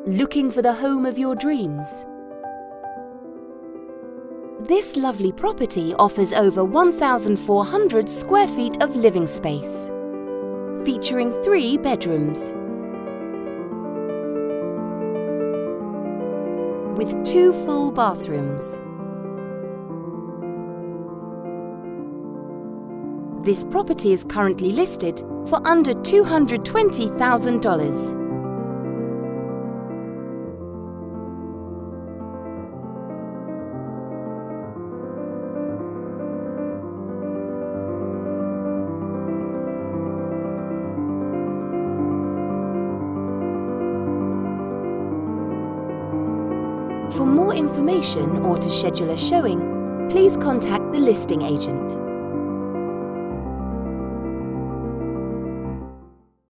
Looking for the home of your dreams? This lovely property offers over 1,400 square feet of living space, featuring 3 bedrooms, with 2 full bathrooms. This property is currently listed for under $220,000. For more information or to schedule a showing, please contact the listing agent.